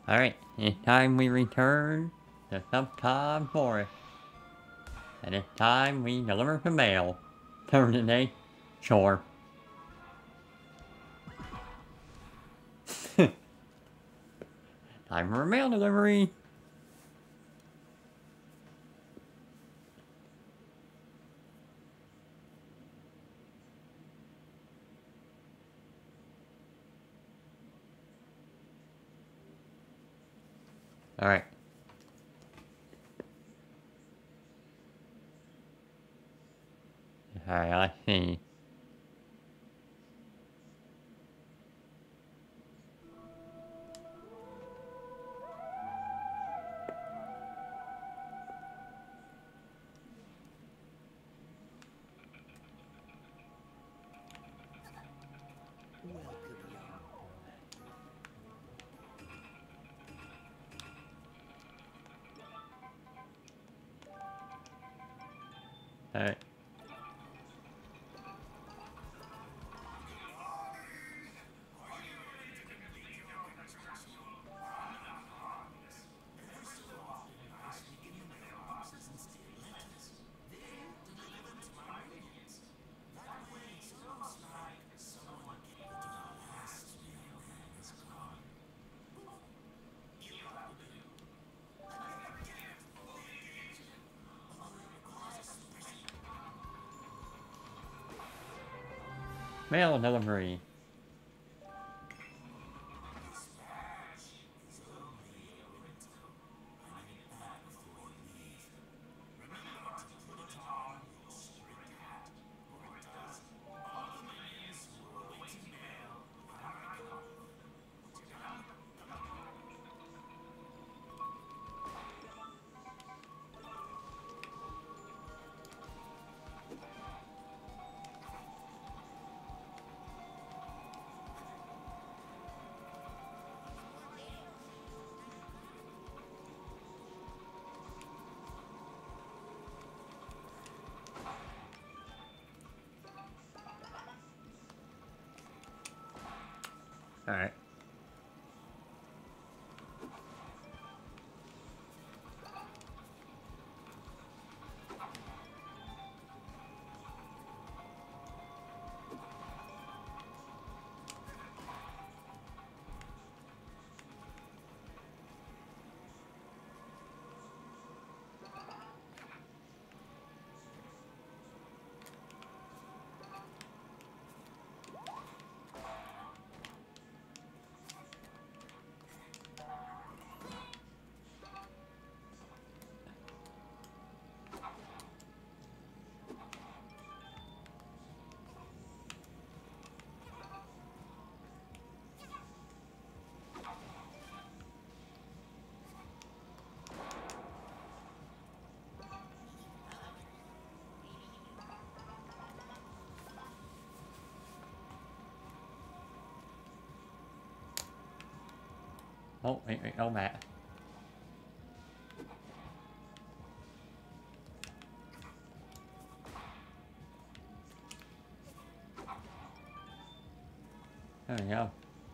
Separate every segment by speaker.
Speaker 1: Alright, it's time we return to Sometime Forest. And it's time we deliver some mail. For today, sure. Time for a mail delivery. Alright. Alright, let's see. Alright. Mail delivery. Alright. Oh, wait, oh, Matt. There we go.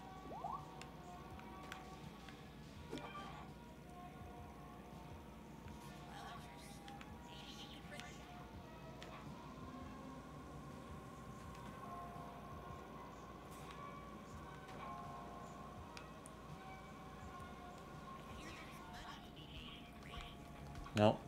Speaker 1: Nope.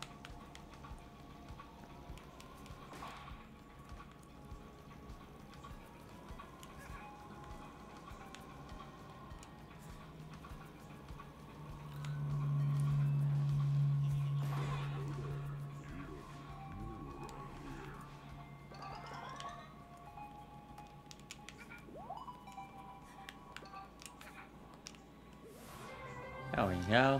Speaker 1: There we go.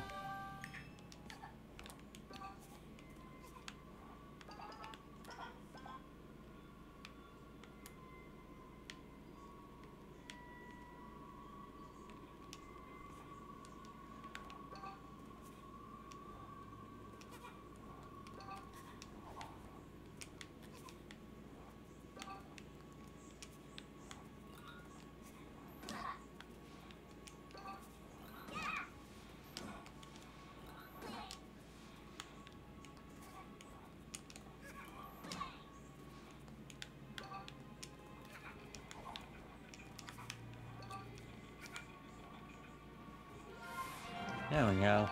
Speaker 1: There we go.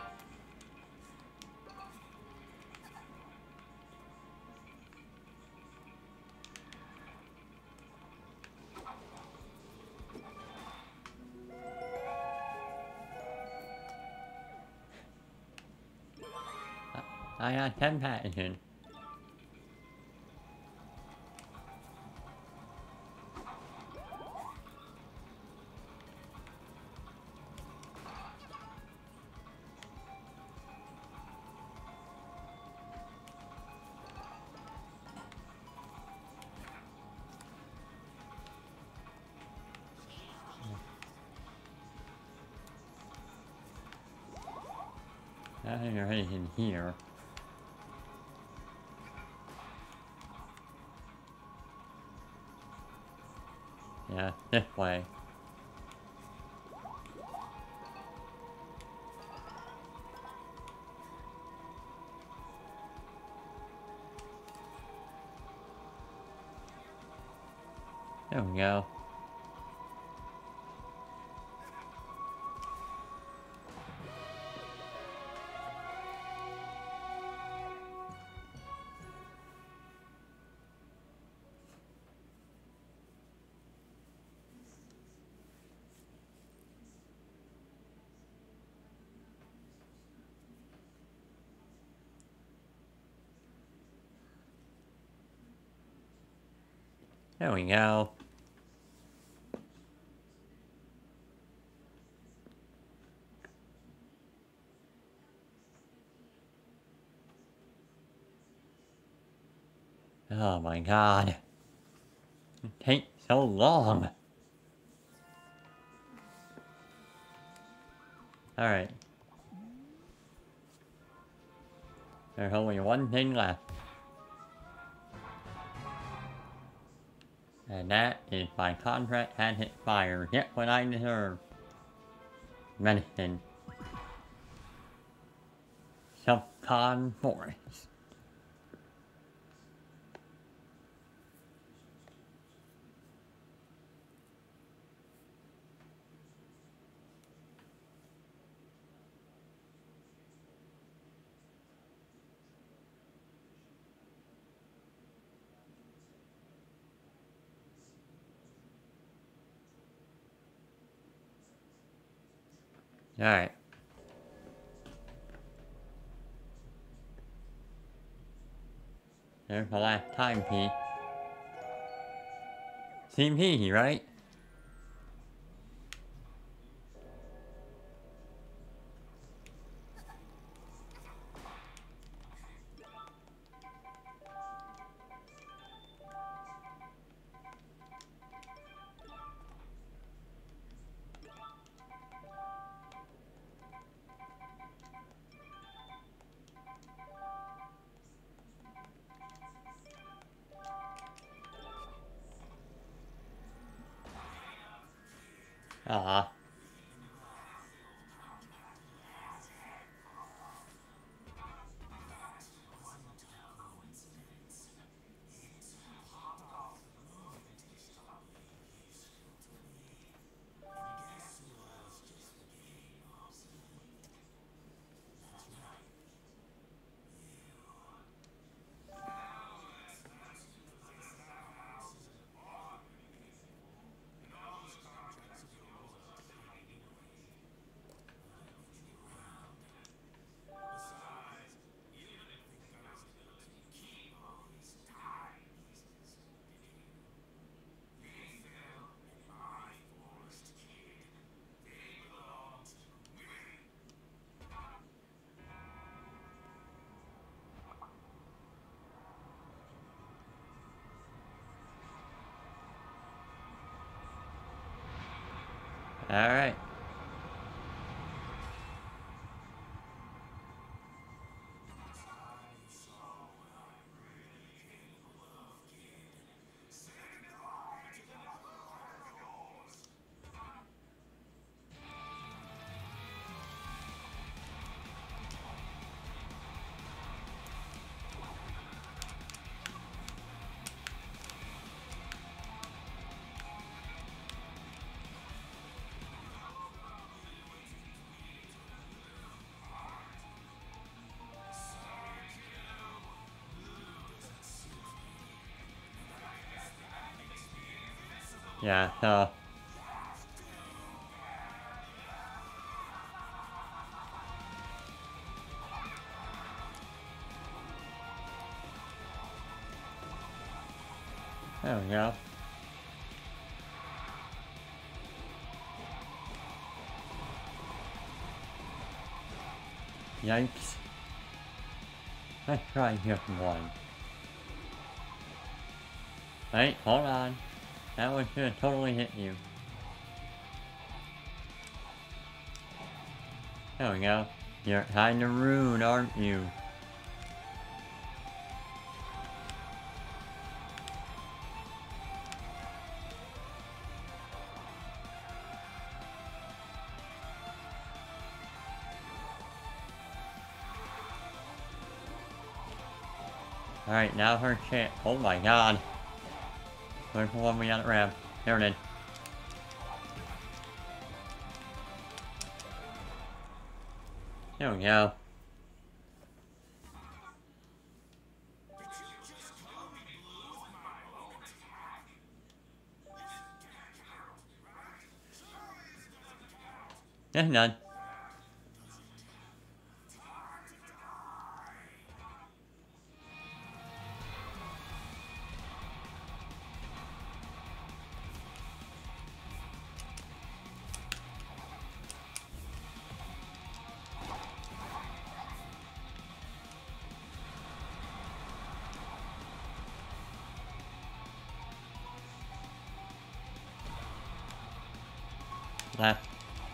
Speaker 1: I got 10 pathogens. I think there's anything here. Yeah, this way. There we go. There we go. Oh my god. It takes so long. Alright. There's only one thing left. And that is my contract has expired. Get what I deserve. Medicine. Subcon Forest. Alright. There's the last timepiece. Seems easy, right? Ah. Alright. Yeah, so... There we go. Yikes. Let's try just one. Wait, hold on. That one should have totally hit you. There we go. You're kinda rude, aren't you? Alright, now her chance. Oh my god. Where's the one we got it ramp? There it is. There we go. That's done. Left.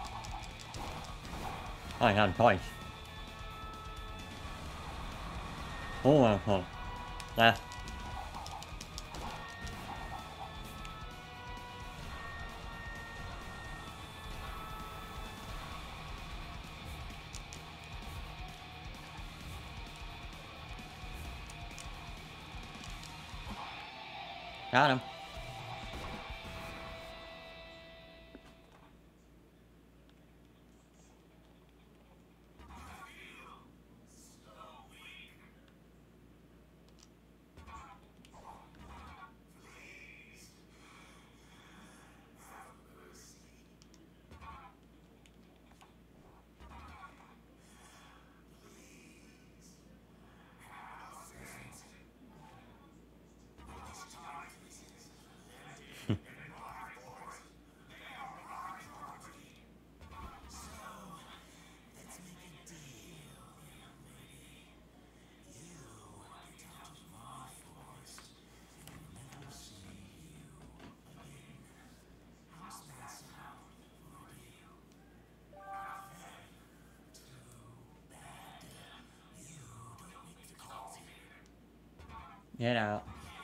Speaker 1: Oh, I got him twice. Oh. Left. Got him. Get out.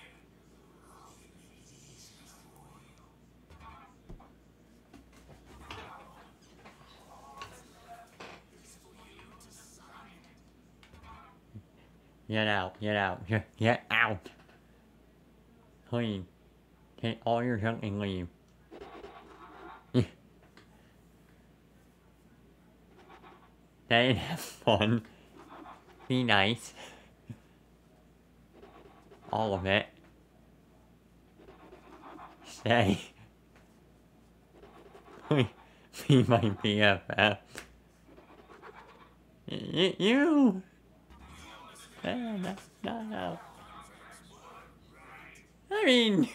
Speaker 1: Get out, get out, just get out. Please, take all your junk and leave. Stay and have fun. Be nice. All of it. Stay. Please, be my BFF. You! No. I mean...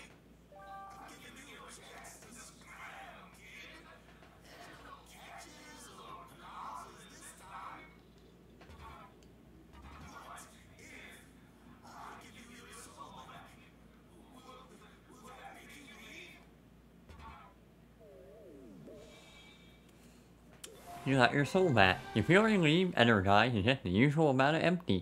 Speaker 1: You got your soul back. You feel relieved, energized, and just the usual amount of empty.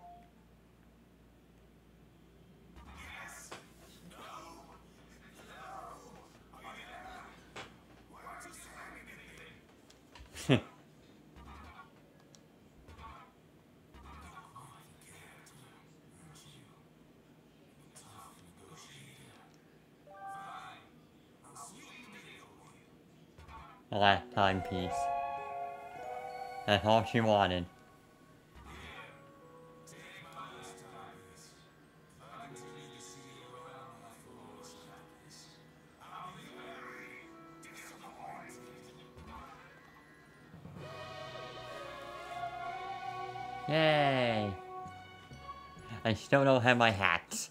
Speaker 1: The last timepiece. That's all she wanted. Yay! I still don't have my hats.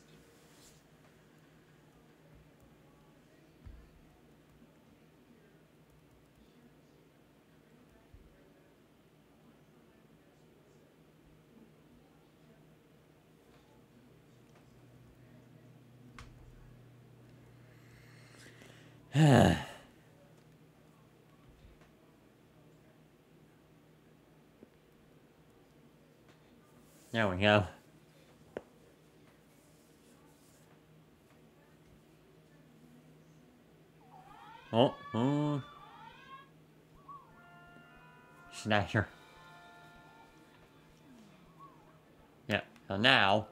Speaker 1: There we go. Oh. Snatcher. Yep, so now...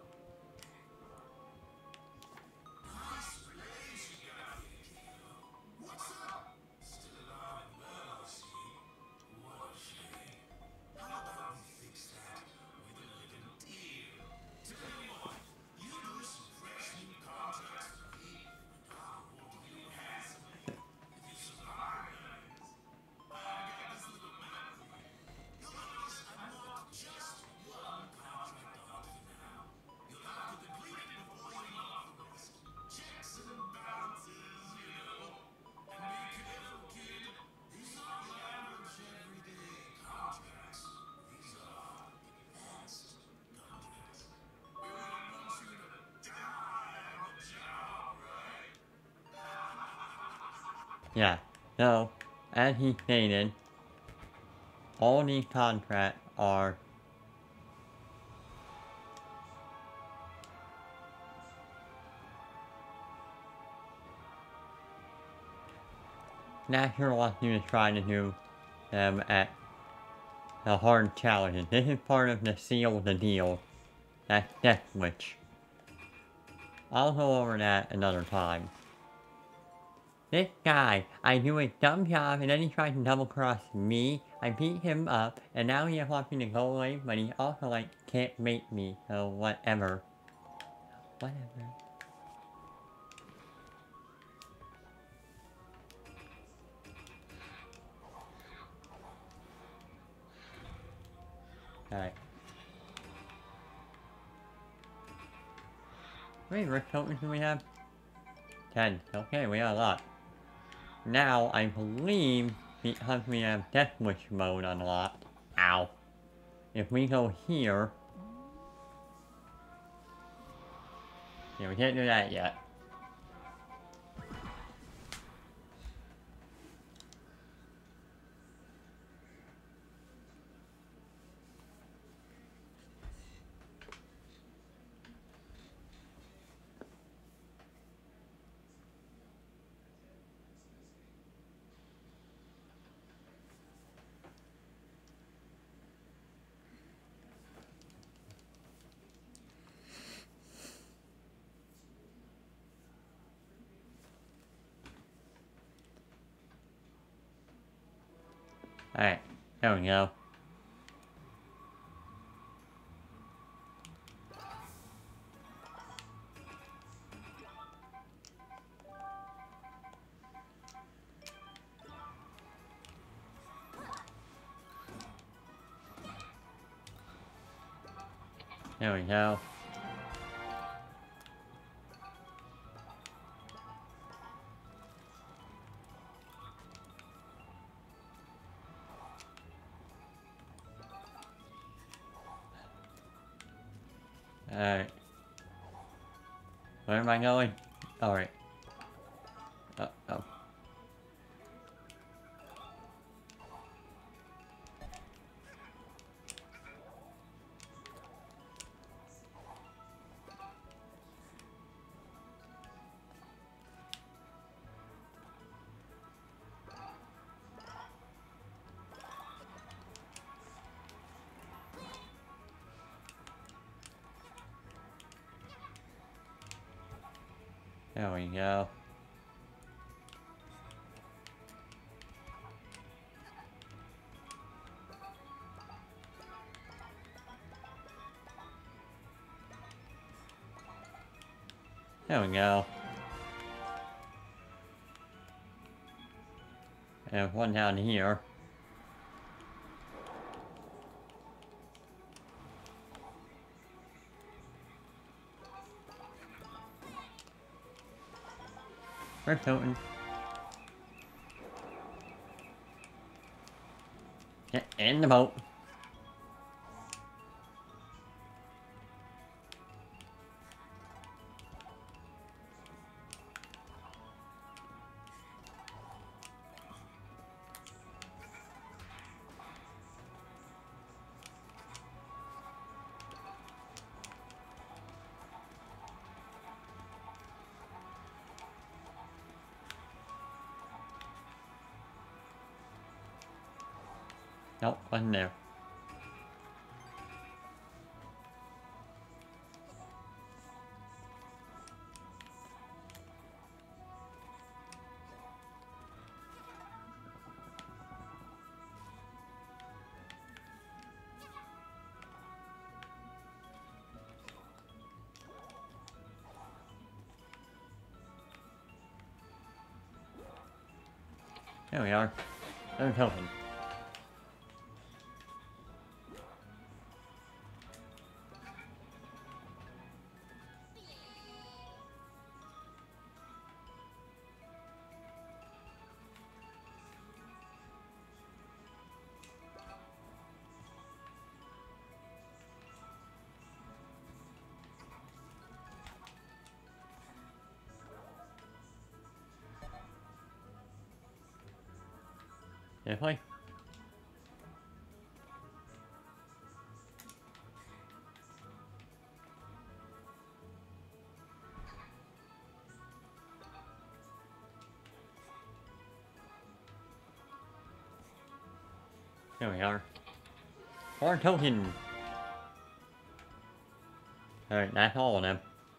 Speaker 1: Yeah, so, as he stated, all these contracts are Snatcher wants you to try to do them at the hard challenges. This is part of the seal of the deal. That's Death Switch. I'll go over that another time. This guy, I do a dumb job and then he tries to double cross me. I beat him up and now he wants me to go away, but he also like can't make me, so whatever. Whatever. Alright. How many rift tokens do we have? 10. Okay, we got a lot. Now, I believe, because we have Death Wish mode unlocked, ow. If we go here... Yeah, we can't do that yet. Alright, there we go. There we go. Alright. Where am I going? Alright. Oh. There we go. There we go. And one down here. We're floating. Get in the boat. Nope, wasn't there. There we are. There's hoping. Definitely. There we are. 4 tokens. Alright, that's all of them.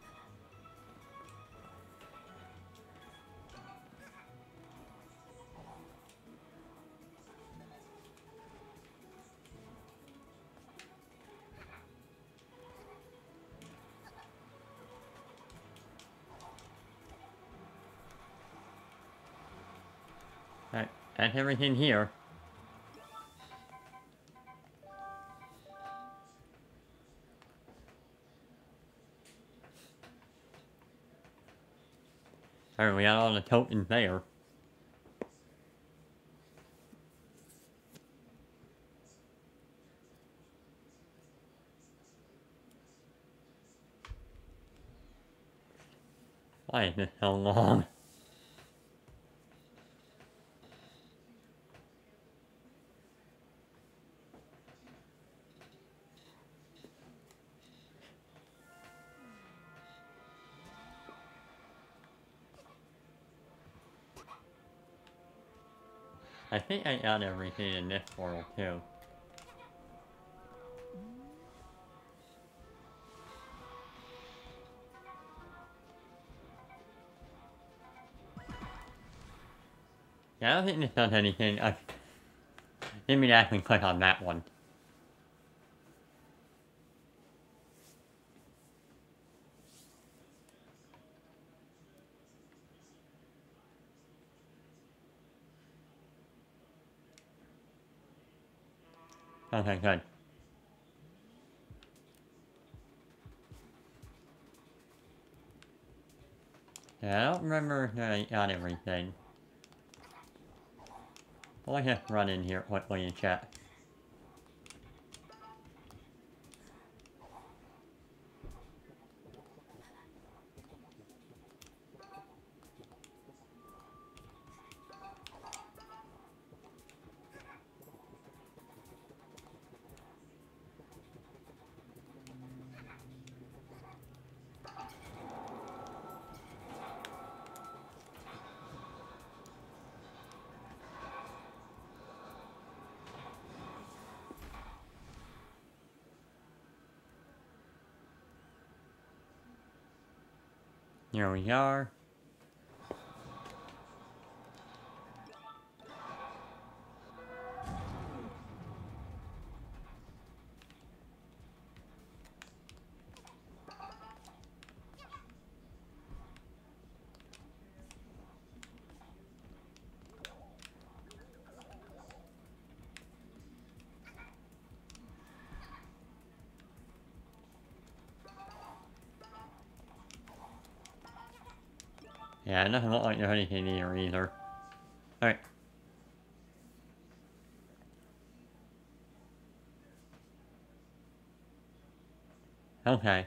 Speaker 1: Alright, that's everything here. Alright, we got all the tokens there. Why is this so long? I think I got everything in this world too. Yeah, I don't think this does anything. Let me actually click on that one. Okay, good. Yeah, I don't remember that I got everything. Well, I just run in here quickly and chat. Here we are. Yeah, it doesn't look like there's anything here either. Alright. Okay.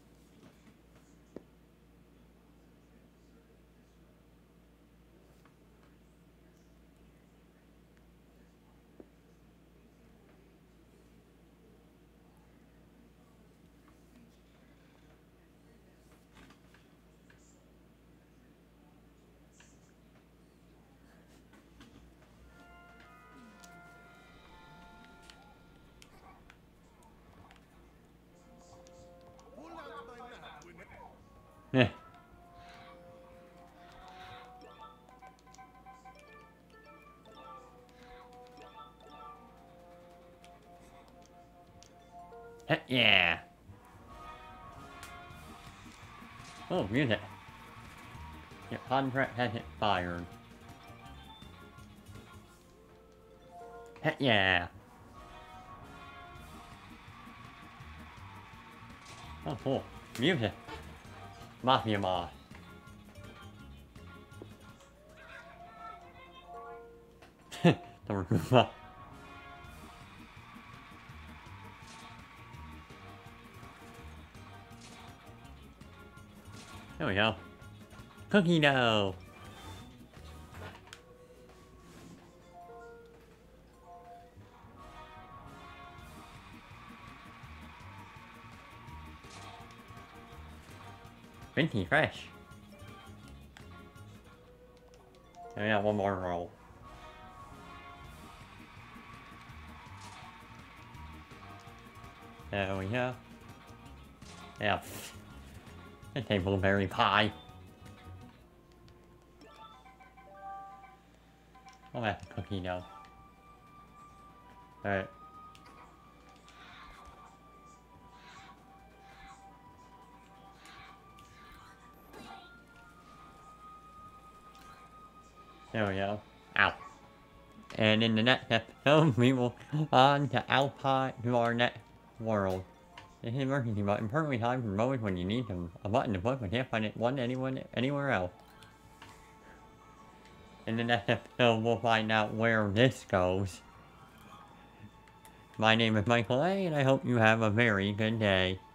Speaker 1: Yeah. Heck yeah. Oh, music. Your contract has expired. Heck yeah. Oh, cool. Music. Mafia boss. The There we go. Cookie dough. Minty fresh. And we got one more roll. There we go. Yeah. It's a blueberry pie. Oh, that's a cookie dough. Alright. There we go. Ow. And in the next episode, we will on to Alpine to our next world. This is emergency button, perfectly timed for moments when you need them. A button to push when you can't find it anywhere else. In the next episode, we'll find out where this goes. My name is Michael A, and I hope you have a very good day.